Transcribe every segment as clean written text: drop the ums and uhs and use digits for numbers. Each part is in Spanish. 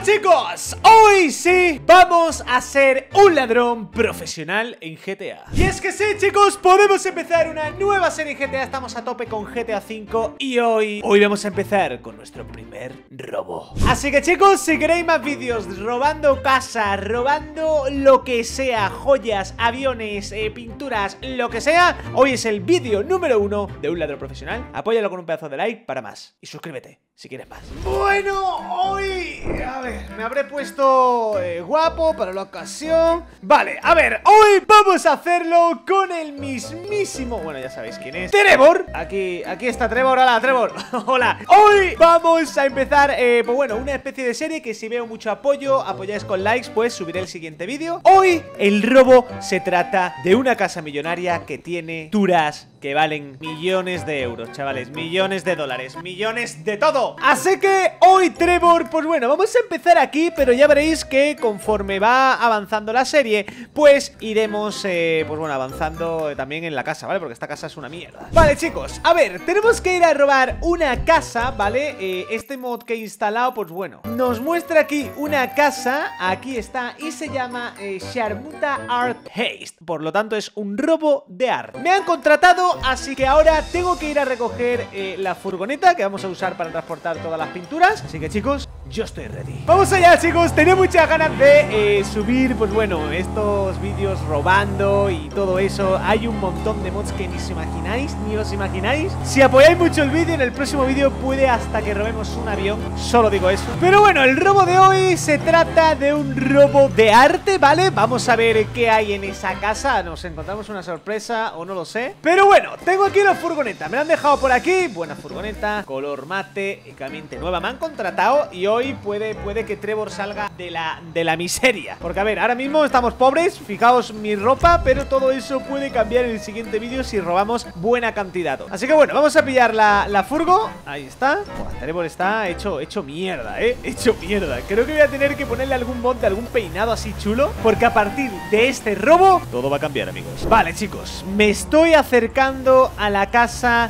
chicos, hoy sí vamos a ser un ladrón profesional en GTA. Y es que sí, chicos, podemos empezar una nueva serie en GTA. Estamos a tope con GTA V y hoy vamos a empezar con nuestro primer robo. Así que chicos, si queréis más vídeos robando casas, robando lo que sea, joyas, aviones, pinturas, lo que sea, hoy es el vídeo número 1 de un ladrón profesional. Apóyalo con un pedazo de like para más y suscríbete si quieres más. Bueno, hoy, a ver, me habré puesto guapo para la ocasión. Vale, a ver, hoy vamos a hacerlo con el mismísimo, bueno, ya sabéis quién es, Trevor. Aquí está Trevor, hola Trevor. Hola. Hoy vamos a empezar, pues bueno, una especie de serie que si veo mucho apoyo, apoyáis con likes, pues subiré el siguiente vídeo. Hoy el robo se trata de una casa millonaria que tiene turas que valen millones de euros, chavales, millones de dólares, millones de todo. Así que hoy, Trevor, pues bueno, vamos a empezar aquí, pero ya veréis que conforme va avanzando la serie, pues iremos, pues bueno, avanzando también en la casa, ¿vale? Porque esta casa es una mierda. Vale, chicos, a ver, tenemos que ir a robar una casa, ¿vale? Este mod que he instalado, pues bueno, nos muestra aquí una casa, aquí está, y se llama Sharmuta Art Heist. Por lo tanto, es un robo de arte. Me han contratado, así que ahora tengo que ir a recoger la furgoneta que vamos a usar para transportar todas las pinturas. Así que chicos, yo estoy ready. Vamos allá, chicos, tenía muchas ganas de subir, pues bueno, estos vídeos robando y todo eso. Hay un montón de mods que ni os imagináis. Si apoyáis mucho el vídeo, en el próximo vídeo puede hasta que robemos un avión, solo digo eso. Pero bueno, el robo de hoy se trata de un robo de arte, ¿vale? Vamos a ver qué hay en esa casa. Nos encontramos una sorpresa o no lo sé. Pero bueno, tengo aquí la furgoneta, me la han dejado por aquí. Buena furgoneta, color mate, únicamente nueva. Me han contratado y hoy puede que Trevor salga de la miseria. Porque a ver, ahora mismo estamos pobres, fijaos mi ropa, pero todo eso puede cambiar en el siguiente vídeo si robamos buena cantidad. Así que bueno, vamos a pillar la furgo. Ahí está. Buah, Trevor está hecho mierda, hecho mierda. Creo que voy a tener que ponerle algún mod de algún peinado así chulo, porque a partir de este robo todo va a cambiar, amigos. Vale, chicos, me estoy acercando a la casa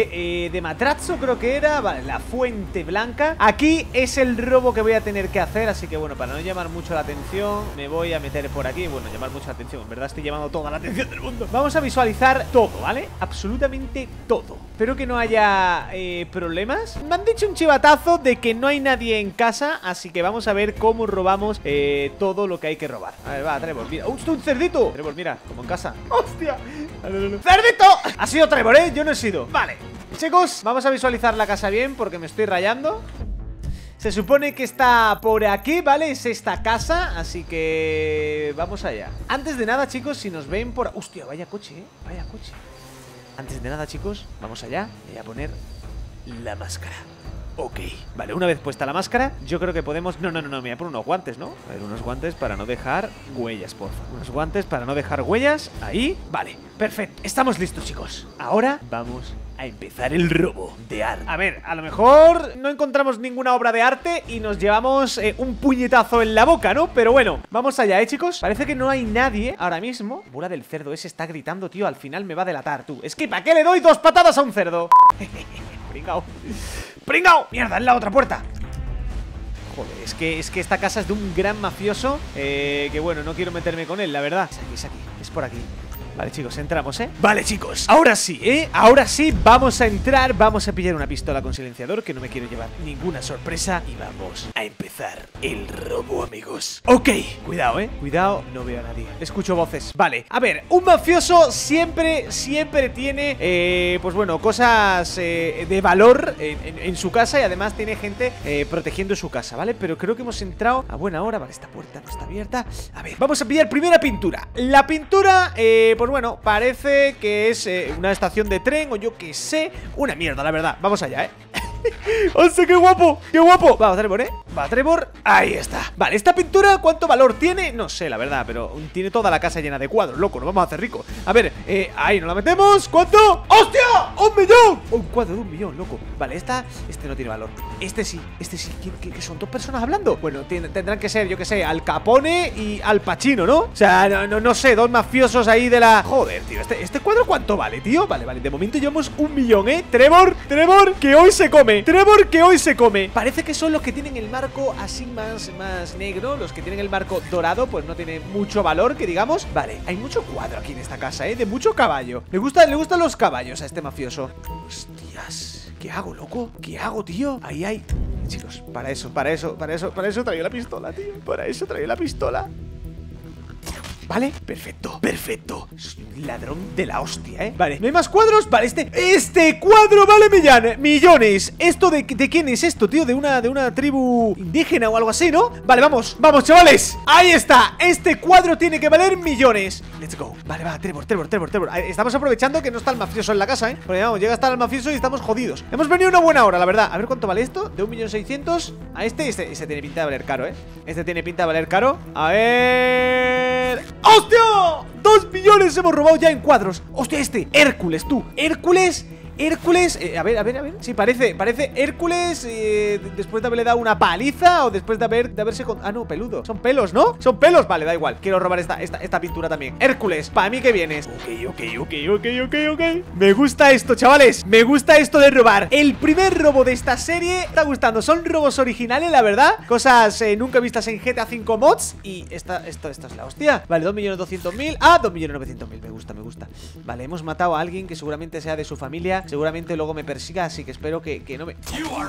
de Matrazzo, creo que era. Vale, la Fuente Blanca. Aquí es el robo que voy a tener que hacer, así que bueno, para no llamar mucho la atención, me voy a meter por aquí. Bueno, llamar mucho la atención, en verdad estoy llamando toda la atención del mundo. Vamos a visualizar todo, ¿vale? Absolutamente todo. Espero que no haya problemas. Me han dicho un chivatazo de que no hay nadie en casa, así que vamos a ver cómo robamos todo lo que hay que robar. A ver, va, Trevor, mira. ¡Hostia, un cerdito! Trevor, mira, como en casa. ¡Hostia! ¡Cerdito! Ha sido Trevor, yo no he sido. Vale, chicos, vamos a visualizar la casa bien porque me estoy rayando. Se supone que está por aquí, ¿vale? Es esta casa, así que vamos allá. Antes de nada, chicos, si nos ven por... ¡Hostia, vaya coche, vaya coche! Antes de nada, chicos, vamos allá. Voy a poner la máscara. Ok, vale, una vez puesta la máscara, yo creo que podemos... No, me voy a poner unos guantes, ¿no? A ver, unos guantes para no dejar huellas, por favor. Unos guantes para no dejar huellas. Ahí, vale, perfecto. Estamos listos, chicos. Ahora vamos a empezar el robo de arte. A ver, a lo mejor no encontramos ninguna obra de arte y nos llevamos un puñetazo en la boca, ¿no? Pero bueno, vamos allá, chicos. Parece que no hay nadie ahora mismo. Bola del cerdo ese está gritando, tío. Al final me va a delatar, tú. Es que ¿para qué le doy 2 patadas a un cerdo? Pringao. ¡Pringao! ¡Mierda! ¡En la otra puerta! Joder, es que esta casa es de un gran mafioso que bueno, no quiero meterme con él, la verdad. Es aquí, es por aquí. Vale, chicos, entramos, Vale, chicos, ahora sí, ahora sí, vamos a entrar. Vamos a pillar una pistola con silenciador, que no me quiero llevar ninguna sorpresa. Y vamos a empezar el robo, amigos. Ok, cuidado, cuidado, no veo a nadie. Escucho voces, vale, a ver, un mafioso siempre tiene, pues bueno, cosas de valor en su casa. Y además tiene gente protegiendo su casa, ¿vale? Pero creo que hemos entrado a buena hora. Vale, esta puerta no está abierta. A ver, vamos a pillar primera pintura. La pintura, pues bueno, parece que es una estación de tren o yo que sé. Una mierda, la verdad. Vamos allá, ¡Hostia, qué guapo! ¡Qué guapo! Vamos, Trevor, Va, Trevor. Ahí está. Vale, esta pintura, ¿cuánto valor tiene? No sé, la verdad, pero tiene toda la casa llena de cuadros, loco. Nos vamos a hacer rico. A ver, ahí nos la metemos. ¿Cuánto? ¡Hostia! ¡1 millón! Un cuadro de 1 millón, loco. Vale, este no tiene valor. Este sí. ¿Qué son 2 personas hablando? Bueno, tendrán que ser, yo que sé, Al Capone y Al Pacino, ¿no? O sea, no sé, 2 mafiosos ahí de la... Joder, tío, ¿este cuadro cuánto vale, tío? Vale, de momento llevamos 1 millón, Trevor, que hoy se come. Trevor, que hoy se come. Parece que son los que tienen el más marco así más negro. Los que tienen el marco dorado pues no tiene mucho valor, que digamos. Vale, hay mucho cuadro aquí en esta casa, de mucho caballo. Le gustan los caballos a este mafioso. Hostias, ¿qué hago, loco? ¿Qué hago, tío? Ahí hay... Chicos, para eso traigo la pistola, tío. Para eso traigo la pistola. Vale, perfecto, perfecto. Es un ladrón de la hostia, Vale, ¿no hay más cuadros? Vale, este cuadro vale millones. ¿Esto de quién es esto, tío? De una tribu indígena o algo así, ¿no? Vale, vamos, chavales. Ahí está, este cuadro tiene que valer millones. Let's go. Vale, va, Trevor. Estamos aprovechando que no está el mafioso en la casa, porque vamos, llega a estar el mafioso y estamos jodidos. Hemos venido una buena hora, la verdad. A ver cuánto vale esto, de 1.600.000. A este tiene pinta de valer caro, Este tiene pinta de valer caro. A ver... ¡Hostia! 2 millones hemos robado ya en cuadros. ¡Hostia, Hércules, tú! Hércules, a ver. Sí, parece Hércules después de haberle dado una paliza. O después de haberse ah, no, peludo. Son pelos, ¿no? Son pelos, vale, da igual. Quiero robar esta pintura también. Hércules, para mí que vienes. Ok. Me gusta esto, chavales. Me gusta esto de robar. El primer robo de esta serie me está gustando. Son robos originales, la verdad. Cosas nunca vistas en GTA 5 mods. Y esto es la hostia. Vale, 2.200.000. Ah, 2.900.000. Me gusta. Vale, hemos matado a alguien que seguramente sea de su familia. Seguramente luego me persiga, así que espero que no me...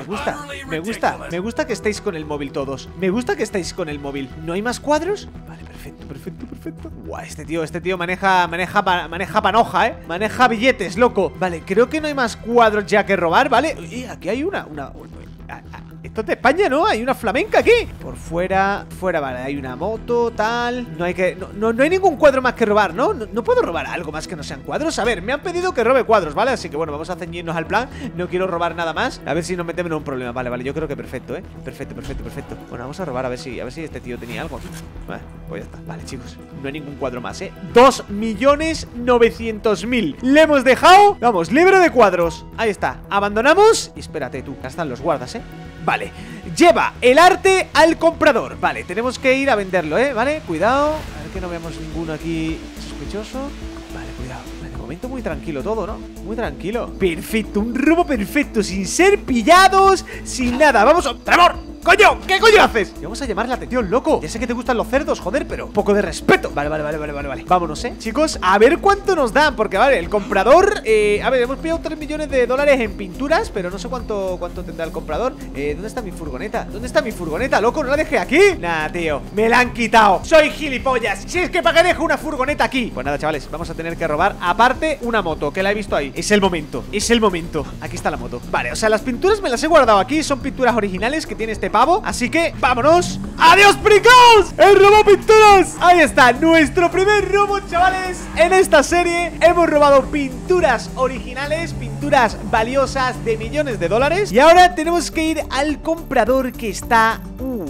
Me gusta que estéis con el móvil todos. Me gusta que estéis con el móvil. ¿No hay más cuadros? Vale, perfecto. Guau, este tío maneja panoja, maneja billetes, loco. Vale, creo que no hay más cuadros ya que robar, ¿vale? Y aquí hay una... Esto es de España, ¿no? Hay una flamenca aquí. Por fuera, vale, hay una moto, tal. No hay ningún cuadro más que robar, ¿no? No puedo robar algo más que no sean cuadros. A ver, me han pedido que robe cuadros, ¿vale? Así que bueno, vamos a ceñirnos al plan. No quiero robar nada más. A ver si nos metemos en un problema. Vale, yo creo que perfecto, Perfecto. Bueno, vamos a robar a ver si este tío tenía algo. Vale, pues ya está. Vale, chicos, no hay ningún cuadro más, 2.900.000. Le hemos dejado, vamos, libre de cuadros. Ahí está, abandonamos. Y espérate tú, acá están los guardas, Vale, lleva el arte al comprador. Vale, tenemos que ir a venderlo, Vale, cuidado, a ver que no veamos ninguno aquí sospechoso. Vale, cuidado. De momento muy tranquilo todo, ¿no? Muy tranquilo. Perfecto, un robo perfecto, sin ser pillados, sin nada. Vamos a... ¡Trevor! ¡Coño! ¿Qué coño haces? Y vamos a llamar la atención, loco. Ya sé que te gustan los cerdos, joder, pero un poco de respeto. Vale. Vámonos, chicos, a ver cuánto nos dan. Porque, vale, el comprador... a ver, hemos pillado 3 millones de dólares en pinturas, pero no sé cuánto tendrá el comprador. ¿Dónde está mi furgoneta? Loco? ¿No la dejé aquí? Nah, tío, me la han quitado. Soy gilipollas. Si es que para qué dejo una furgoneta aquí. Pues nada, chavales, vamos a tener que robar. Aparte, una moto, que la he visto ahí. Es el momento. Aquí está la moto. Vale, o sea, las pinturas me las he guardado aquí. Son pinturas originales que tiene este pavo. Así que, vámonos. ¡Adiós, pricaos! ¡El robo pinturas! Ahí está, nuestro primer robo, chavales. En esta serie hemos robado pinturas originales, pinturas valiosas de millones de dólares. Y ahora tenemos que ir al comprador que está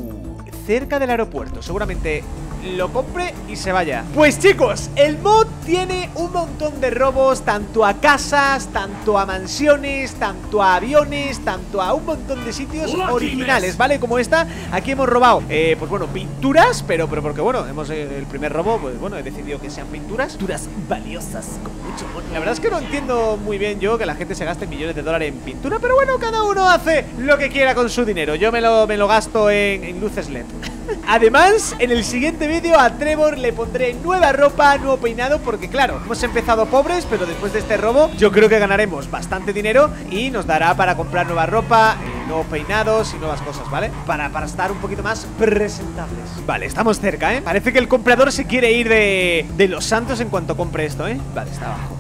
cerca del aeropuerto. Seguramente lo compre y se vaya. Pues chicos, el mod tiene un montón de robos, tanto a casas, tanto a mansiones, tanto a aviones, tanto a un montón de sitios originales, ¿vale? Como esta, aquí hemos robado, pues bueno, pinturas, pero porque bueno, el primer robo, pues bueno, he decidido que sean pinturas valiosas, con mucho amor. La verdad es que no entiendo muy bien yo que la gente se gaste millones de dólares en pintura, pero bueno, cada uno hace lo que quiera con su dinero. Yo me lo gasto en luces LED. Además, en el siguiente vídeo a Trevor le pondré nueva ropa, nuevo peinado, porque claro, hemos empezado pobres, pero después de este robo yo creo que ganaremos bastante dinero y nos dará para comprar nueva ropa, nuevos peinados y nuevas cosas, ¿vale? Para estar un poquito más presentables. Vale, estamos cerca, Parece que el comprador se quiere ir de Los Santos en cuanto compre esto, Vale, está abajo.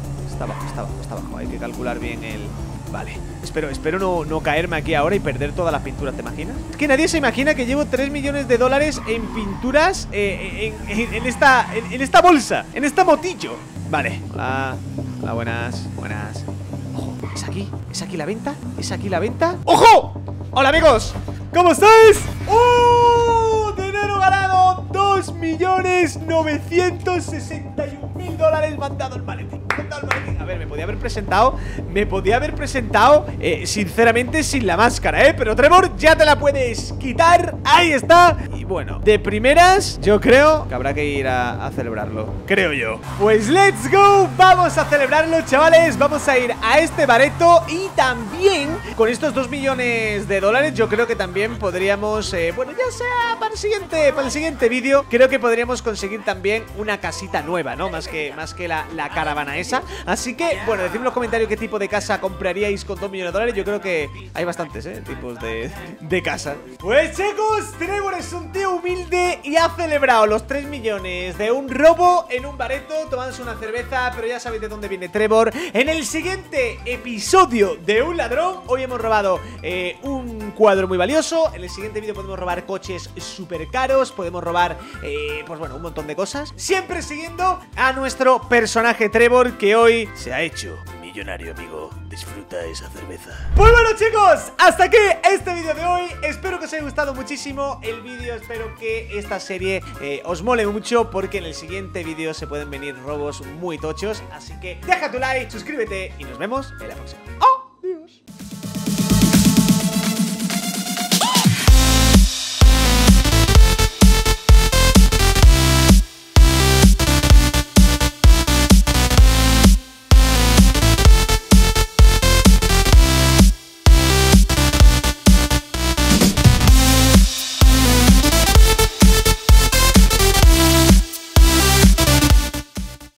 Hay que calcular bien el... Vale, espero no caerme aquí ahora y perder todas las pinturas, ¿te imaginas? Es que nadie se imagina que llevo 3 millones de dólares en pinturas en esta bolsa, en esta motillo. Vale, hola, buenas. Ojo, ¿es aquí la venta? ¡Ojo! Hola amigos, ¿cómo estáis? Dinero ganado, 2.961.000 dólares mandado al maletín. A ver, me podía haber presentado me podía haber presentado, sinceramente, sin la máscara, pero Trevor, ya te la puedes quitar. Ahí está. Y bueno, de primeras, yo creo que habrá que ir a celebrarlo. Creo yo. Pues let's go. Vamos a celebrarlo, chavales. Vamos a ir a este bareto. Y también, con estos 2 millones de dólares, yo creo que también podríamos, bueno, ya sea para el siguiente vídeo, creo que podríamos conseguir también una casita nueva, ¿no? Más que la caravana esa. Así que, bueno, decidme en los comentarios qué tipo de casa compraríais con 2 millones de dólares. Yo creo que hay bastantes, tipos de casa. Pues chicos, Trevor es un tío humilde y ha celebrado los 3 millones de un robo en un bareto, tomándose una cerveza. Pero ya sabéis de dónde viene Trevor. En el siguiente episodio de Un Ladrón, hoy hemos robado un cuadro muy valioso. En el siguiente vídeo podemos robar coches súper caros, podemos robar, pues bueno, un montón de cosas. Siempre siguiendo a nuestro personaje Trevor, que hoy se ha hecho millonario, amigo. Disfruta esa cerveza. Pues bueno, chicos, hasta aquí este vídeo de hoy. Espero que os haya gustado muchísimo el vídeo. Espero que esta serie os mole mucho, porque en el siguiente vídeo se pueden venir robos muy tochos. Así que deja tu like, suscríbete y nos vemos en la próxima. ¡Oh!